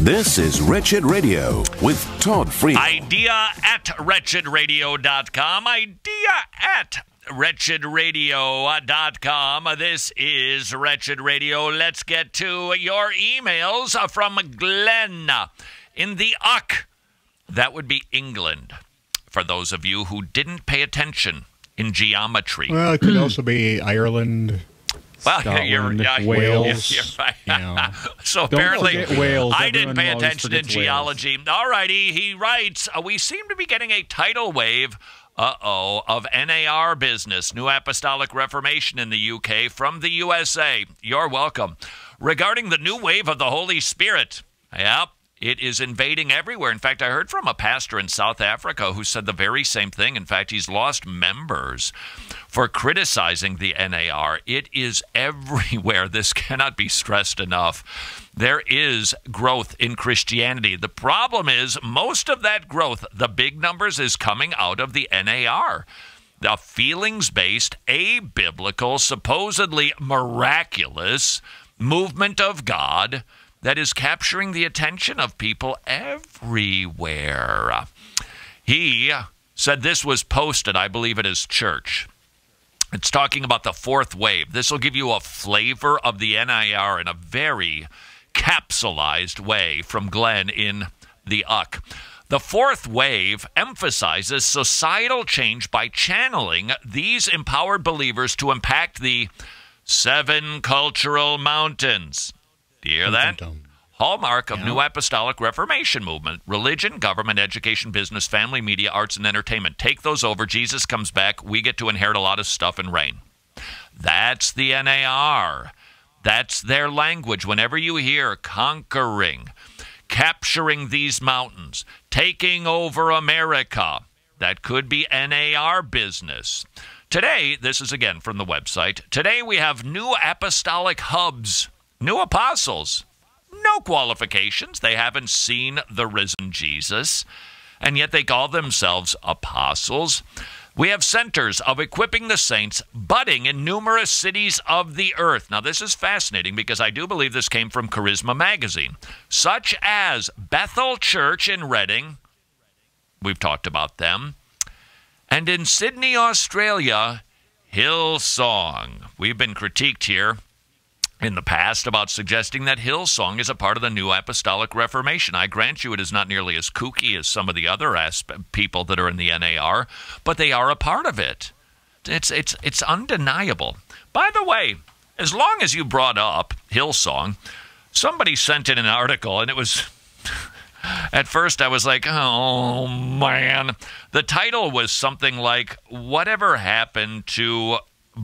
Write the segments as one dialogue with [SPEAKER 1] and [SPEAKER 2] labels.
[SPEAKER 1] This is Wretched Radio with Todd Friel.
[SPEAKER 2] Idea at wretchedradio.com. Idea at wretchedradio.com. This is Wretched Radio. Let's get to your emails from Glenn in the Uck. That would be England, for those of you who didn't pay attention in geometry.
[SPEAKER 3] Well, it could also be Ireland.
[SPEAKER 2] Well,
[SPEAKER 3] Scotland,
[SPEAKER 2] Wales. You're right.
[SPEAKER 3] You know.
[SPEAKER 2] So apparently,
[SPEAKER 3] Wales.
[SPEAKER 2] I didn't pay
[SPEAKER 3] Everyone always
[SPEAKER 2] attention in
[SPEAKER 3] forgets Wales.
[SPEAKER 2] geology. All righty, he writes, we seem to be getting a tidal wave, of NAR business, New Apostolic Reformation in the UK, from the USA. You're welcome. Regarding the new wave of the Holy Spirit, yep, it is invading everywhere. In fact, I heard from a pastor in South Africa who said the very same thing. In fact, he's lost members for criticizing the NAR. It is everywhere. This cannot be stressed enough. There is growth in Christianity. The problem is most of that growth, the big numbers, is coming out of the NAR. The feelings-based, abiblical, supposedly miraculous movement of God that is capturing the attention of people everywhere. He said this was posted, I believe, at his church. It's talking about the fourth wave. This will give you a flavor of the NIR in a very capsulized way from Glenn in the Uck. The fourth wave emphasizes societal change by channeling these empowered believers to impact the 7 cultural mountains. Do you hear that? Hallmark of New Apostolic Reformation movement: religion, government, education, business, family, media, arts, and entertainment. Take those over. Jesus comes back. We get to inherit a lot of stuff and reign. That's the NAR. That's their language. Whenever you hear conquering, capturing these mountains, taking over America, that could be NAR business. Today, this is again from the website, today we have new apostolic hubs, new apostles. No qualifications. They haven't seen the risen Jesus, and yet they call themselves apostles. We have centers of equipping the saints budding in numerous cities of the earth. Now, this is fascinating because I do believe this came from Charisma Magazine, such as Bethel Church in Reading. We've talked about them. And in Sydney, Australia, Hillsong. We've been critiqued here in the past about suggesting that Hillsong is a part of the New Apostolic Reformation. I grant you it is not nearly as kooky as some of the other people that are in the NAR, but they are a part of it. It's undeniable. By the way, as long as you brought up Hillsong, somebody sent in an article, and it was... At first, I was like, oh, man. The title was something like, whatever happened to...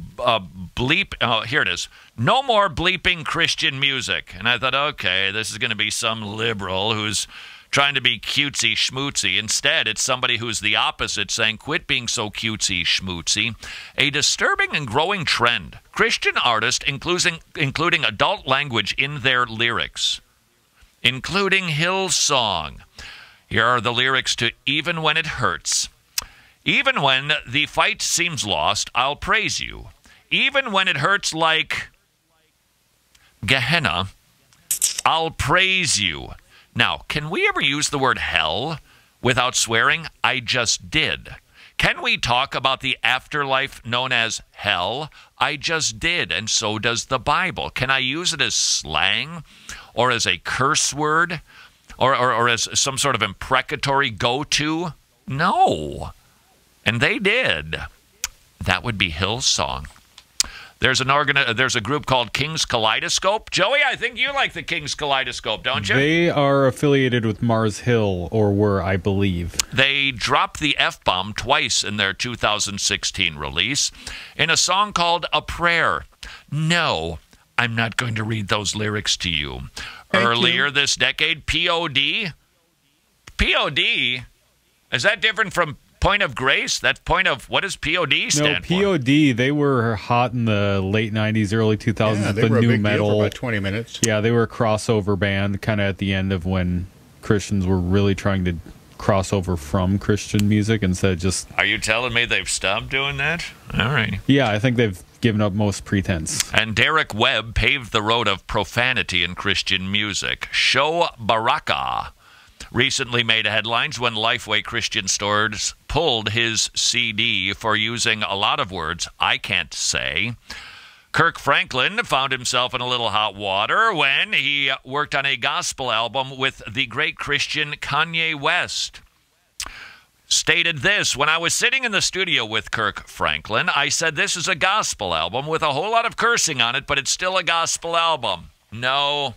[SPEAKER 2] here it is. No more bleeping Christian music. And I thought, okay, this is going to be some liberal who's trying to be cutesy schmootsy. Instead, it's somebody who's the opposite, saying, quit being so cutesy schmootsy. A disturbing and growing trend. Christian artists including adult language in their lyrics, including Hillsong. Here are the lyrics to Even When It Hurts. Even when the fight seems lost, I'll praise you. Even when it hurts like Gehenna, I'll praise you. Now, can we ever use the word hell without swearing? I just did. Can we talk about the afterlife known as hell? I just did, and so does the Bible. Can I use it as slang or as a curse word or as some sort of imprecatory go-to? No. And they did. That would be Hillsong. There's a group called King's Kaleidoscope. Joey, I think you like the King's Kaleidoscope, don't you?
[SPEAKER 4] They are affiliated with Mars Hill, or were, I believe.
[SPEAKER 2] They dropped the F-bomb twice in their 2016 release in a song called A Prayer. No, I'm not going to read those lyrics to you. Earlier this decade, POD? POD? Is that different from Point of Grace? That's Point of, what does POD stand for?
[SPEAKER 4] No, POD, they were hot in the late 90s, early 2000s.
[SPEAKER 3] Yeah, they
[SPEAKER 4] the
[SPEAKER 3] were a
[SPEAKER 4] new
[SPEAKER 3] big
[SPEAKER 4] metal.
[SPEAKER 3] deal for about 20 minutes.
[SPEAKER 4] Yeah, they were a crossover band, kind of at the end of when Christians were really trying to cross over from Christian music instead of just...
[SPEAKER 2] Are you telling me they've stopped doing that? All right.
[SPEAKER 4] Yeah, I think they've given up most pretense.
[SPEAKER 2] And Derek Webb paved the road of profanity in Christian music. Sho Baraka recently made headlines when Lifeway Christian Stores pulled his CD for using a lot of words I can't say. Kirk Franklin found himself in a little hot water when he worked on a gospel album with the great Christian Kanye West. Stated this: when I was sitting in the studio with Kirk Franklin, I said this is a gospel album with a whole lot of cursing on it, but it's still a gospel album. No,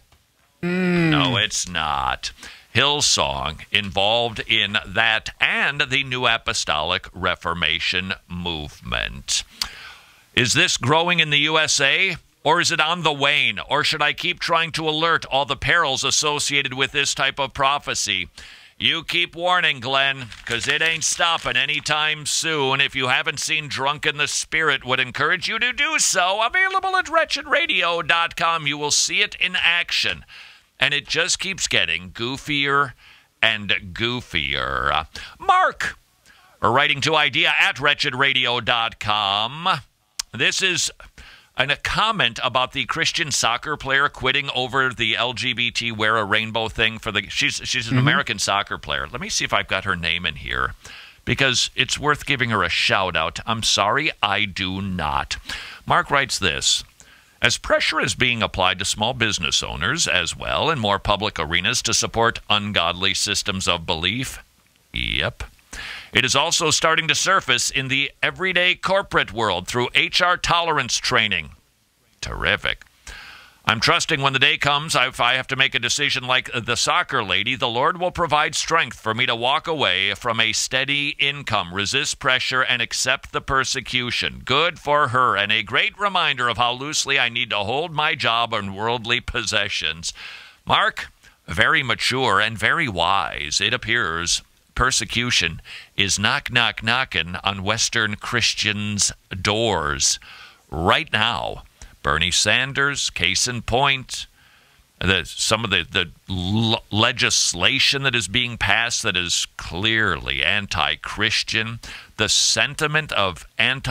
[SPEAKER 2] it's not. Hillsong involved in that and the New Apostolic Reformation movement. Is this growing in the USA, or is it on the wane? Or should I keep trying to alert all the perils associated with this type of prophecy? You keep warning, Glenn, because it ain't stopping anytime soon. If you haven't seen Drunk in the Spirit, would encourage you to do so. Available at wretchedradio.com. You will see it in action. And it just keeps getting goofier and goofier. Mark, writing to idea at wretchedradio.com. This is a comment about the Christian soccer player quitting over the LGBT wear a rainbow thing for the. She's an American soccer player. Let me see if I've got her name in here, because it's worth giving her a shout out. I'm sorry, I do not. Mark writes this: as pressure is being applied to small business owners as well in more public arenas to support ungodly systems of belief. Yep. It is also starting to surface in the everyday corporate world through HR tolerance training. Terrific. I'm trusting when the day comes, if I have to make a decision like the soccer lady, the Lord will provide strength for me to walk away from a steady income, resist pressure, and accept the persecution. Good for her, and a great reminder of how loosely I need to hold my job and worldly possessions. Mark, very mature and very wise, it appears. Persecution is knocking on Western Christians' doors right now. Bernie Sanders, case in point, some of the legislation that is being passed that is clearly anti-Christian, the sentiment of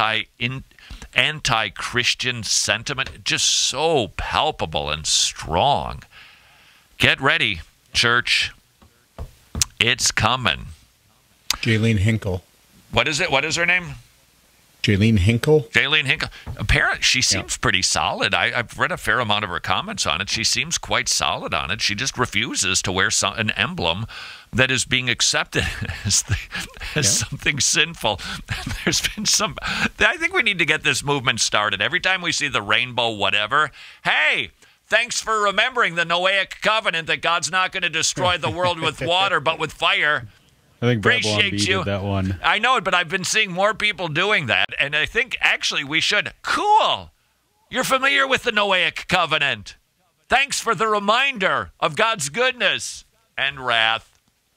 [SPEAKER 2] anti-Christian sentiment, just so palpable and strong. Get ready, church. It's coming.
[SPEAKER 3] Jaylene Hinkle.
[SPEAKER 2] What is it? What is her name?
[SPEAKER 3] Jaylene Hinkle.
[SPEAKER 2] Jaylene Hinkle. Apparently, she seems pretty solid. I've read a fair amount of her comments on it. She seems quite solid on it. She just refuses to wear an emblem that is being accepted as something sinful. There's been some. I think we need to get this movement started. Every time we see the rainbow, whatever, hey, thanks for remembering the Noahic covenant that God's not going to destroy the world with water, but with fire.
[SPEAKER 4] I think Babylon
[SPEAKER 2] Appreciate
[SPEAKER 4] B
[SPEAKER 2] you.
[SPEAKER 4] did that one.
[SPEAKER 2] I know it, but I've been seeing more people doing that, and I think actually we should. Cool. You're familiar with the Noahic covenant. Thanks for the reminder of God's goodness and wrath.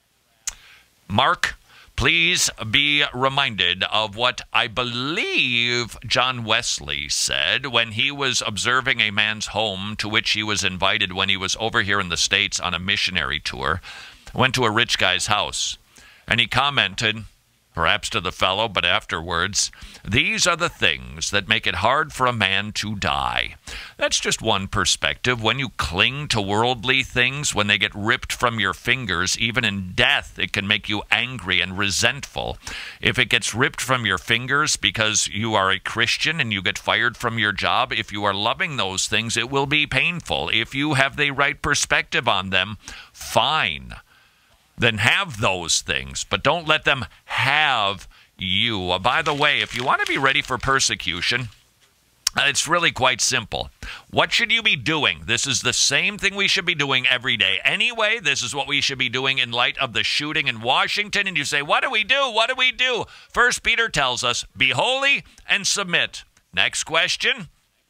[SPEAKER 2] Mark, please be reminded of what I believe John Wesley said when he was observing a man's home to which he was invited when he was over here in the States on a missionary tour. Went to a rich guy's house, and he commented, perhaps to the fellow, but afterwards, these are the things that make it hard for a man to die. That's just one perspective. When you cling to worldly things, when they get ripped from your fingers, even in death, it can make you angry and resentful. If it gets ripped from your fingers because you are a Christian and you get fired from your job, if you are loving those things, it will be painful. If you have the right perspective on them, fine. Then have those things, but don't let them have you. By the way, if you want to be ready for persecution, it's really quite simple. What should you be doing? This is the same thing we should be doing every day. Anyway, this is what we should be doing in light of the shooting in Washington. And you say, what do we do? What do we do? 1 Peter tells us, be holy and submit. Next question.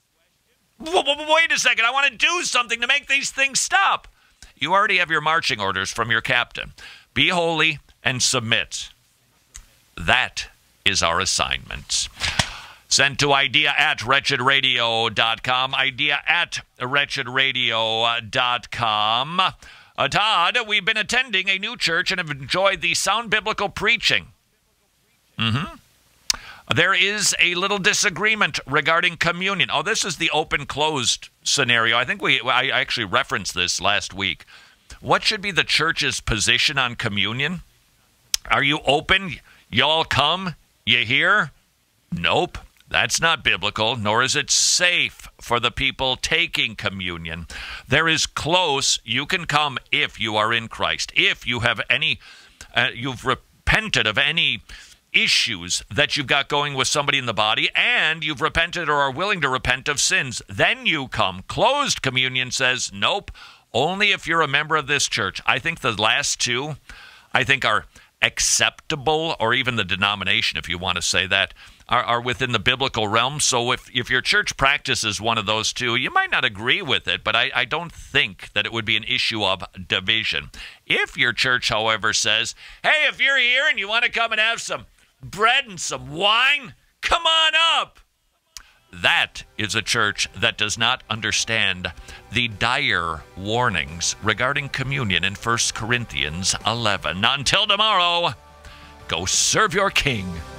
[SPEAKER 2] Wait a second. I want to do something to make these things stop. You already have your marching orders from your captain. Be holy and submit. That is our assignment. Sent to idea@wretchedradio.com. Idea@wretchedradio.com. Todd, we've been attending a new church and have enjoyed the sound biblical preaching. There is a little disagreement regarding communion. Oh, this is the open-closed scenario. I think I actually referenced this last week. What should be the church's position on communion? Are you open? Y'all come? You hear? Nope. That's not biblical, nor is it safe for the people taking communion. There is close. You can come if you are in Christ. If you have any, you've repented of any issues that you've got going with somebody in the body, and you've repented or are willing to repent of sins, then you come. Closed communion says, nope, only if you're a member of this church. I think the last two, are acceptable, or even the denomination, if you want to say that, are within the biblical realm. So if your church practices one of those two, you might not agree with it, but I don't think that it would be an issue of division. If your church, however, says, hey, if you're here and you want to come and have some bread and some wine, come on up. That is a church that does not understand the dire warnings regarding communion in 1 Corinthians 11. Until tomorrow, go serve your King.